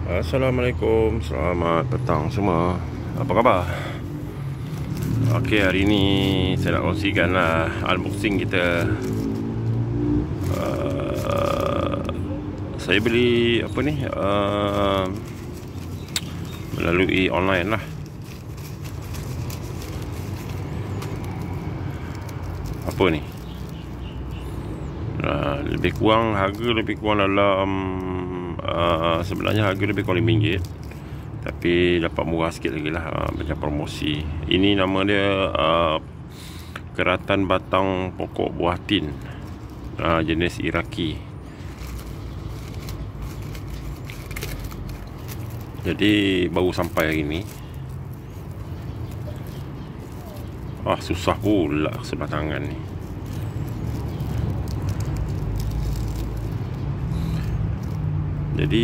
Assalamualaikum, selamat petang semua. Apa khabar? Okey, hari ni saya nak kongsikan unboxing kita. Saya beli apa ni? Melalui online lah. Apa ni? Lebih kurang harga lebih kurang dalam sebenarnya harga lebih kurang RM5, tapi dapat murah sikit lagi lah, macam promosi. Ini nama dia keratan batang pokok buah tin, jenis Iraqi. Jadi baru sampai hari ni. Susah pula sebelah tangan ni. Jadi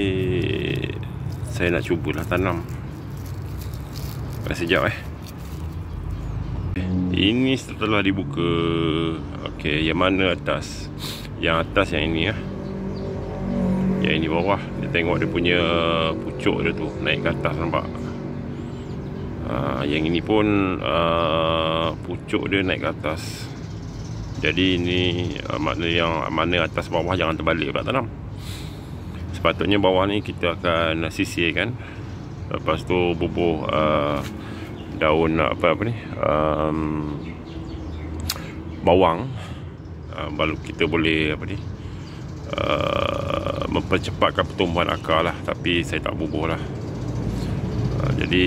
saya nak cubalah tanam. Sekejap Ini setelah dibuka. Okey, yang mana atas? Yang atas yang ini Yang ini bawah. Dia tengok dia punya pucuk dia tu naik ke atas, nampak? Yang ini pun pucuk dia naik ke atas. Jadi ini mana atas bawah jangan terbalik pula tanam. Sepatutnya bawah ni kita akan sisirkan. Lepas tu bubuh daun bawang. Baru kita boleh mempercepatkan pertumbuhan akar lah. Tapi saya tak bubuh lah. Jadi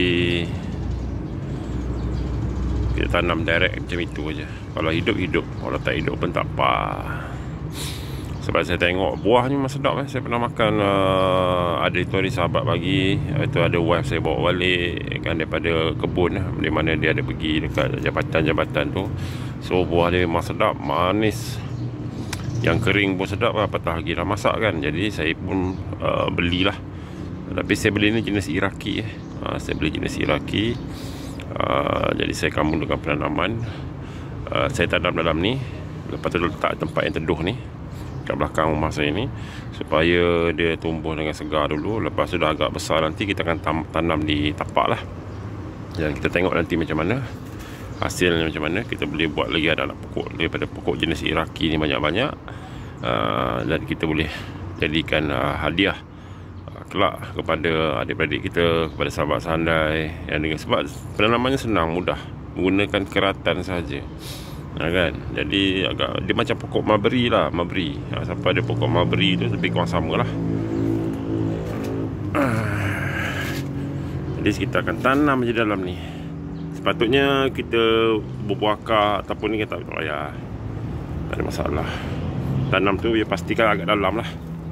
kita tanam direct macam itu aja. Kalau hidup, kalau tak hidup pun tak apa. Sebab saya tengok buah ni memang sedap. Saya pernah makan, ada itu hari sahabat bagi. Itu ada wife saya bawa balik kan daripada kebun di mana dia ada pergi dekat jabatan-jabatan tu. So buah dia memang sedap, manis. Yang kering pun sedap lah, apatah lagi dah masak kan. Jadi saya pun belilah. Tapi saya beli ni jenis Iraqi. Saya beli jenis Iraqi. Jadi saya kambung dengan penanaman. Saya tanam dalam ni. Lepas tu letak tempat yang teduh ni kat belakang rumah saya ni, supaya dia tumbuh dengan segar dulu. Lepas tu dah agak besar, nanti kita akan tanam di tapak lah. Dan kita tengok nanti macam mana hasilnya, macam mana. Kita boleh buat lagi anak pokok daripada pokok jenis Iraqi ni banyak-banyak. Dan kita boleh jadikan hadiah kelak kepada adik-beradik kita, kepada sahabat sandai yang dengan. Sebab penanamannya senang, mudah, menggunakan keratan saja. Kan? Jadi dia macam pokok maberi lah. Sampai ada pokok maberi tu lebih kurang sama lah. Jadi kita akan tanam je dalam ni. Sepatutnya kita bubuh akar ataupun ni kita tak payah, tak ada masalah. Tanam tu dia pastikan agak dalam lah.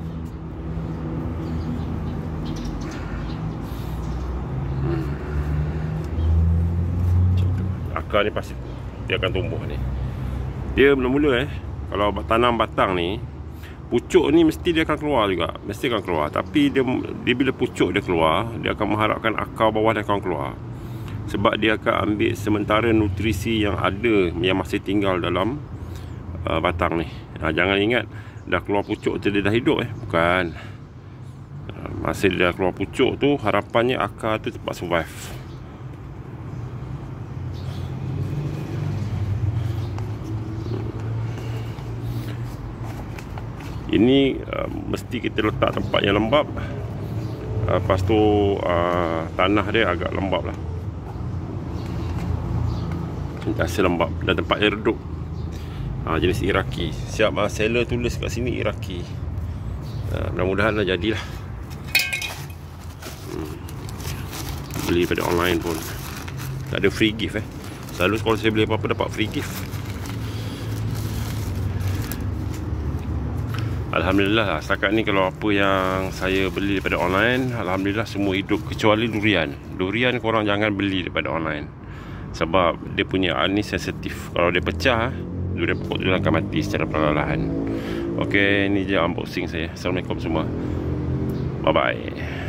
Akar ni pasti dia akan tumbuh ni. Dia mula-mula kalau tanam batang ni, pucuk ni mesti dia akan keluar juga. Mesti akan keluar. Tapi dia bila pucuk dia keluar, dia akan mengharapkan akar bawah dia akan keluar. Sebab dia akan ambil sementara nutrisi yang ada, yang masih tinggal dalam batang ni. Jangan ingat dah keluar pucuk tu dia dah hidup bukan. Masih dia dah keluar pucuk tu, harapannya akar tu cepat survive. Ini mesti kita letak tempat yang lembab. Lepas tu tanah dia agak lembab lah, hasil lembab. Dan tempat yang redup. Jenis Iraqi. Siap seller tulis kat sini Iraqi. Mudah-mudahan dah jadilah. Beli pada online pun tak ada free gift. Selalu kalau saya beli apa-apa dapat free gift. Alhamdulillah, setakat ni kalau apa yang saya beli daripada online, alhamdulillah semua hidup, kecuali durian. Durian korang jangan beli daripada online, sebab dia punya anis sensitif. Kalau dia pecah, durian pokok tu akan mati secara perlahan. Okey, ni je unboxing saya. Assalamualaikum semua. Bye bye.